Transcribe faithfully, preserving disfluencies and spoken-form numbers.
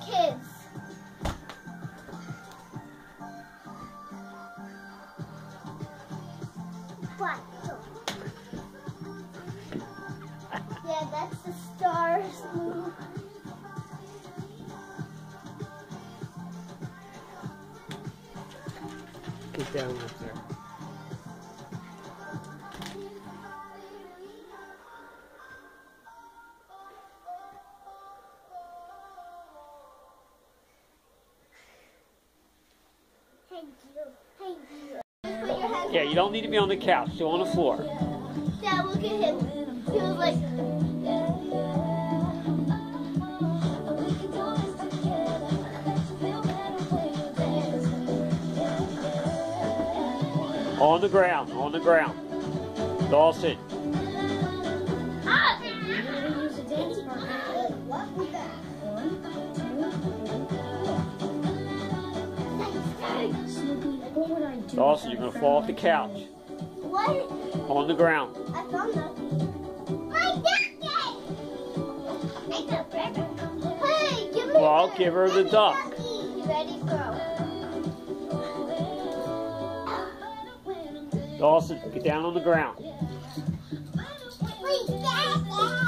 kids. What? Yeah, that's the stars move. Get down up there. Thank you. Thank you. Put your hands Yeah, you don't need to be on the couch. Go on the floor. Yeah, look at him. He was like. On the ground. On the ground. Dawson. Ah! What was that? What would I do? Dawson, you're going to fall off the couch. What? On the ground. I found that. My ducky! Make a present. Hey, give me Well, the give her the duck. ducky. You ready, girl? Dawson, get down on the ground. Wait, Dad!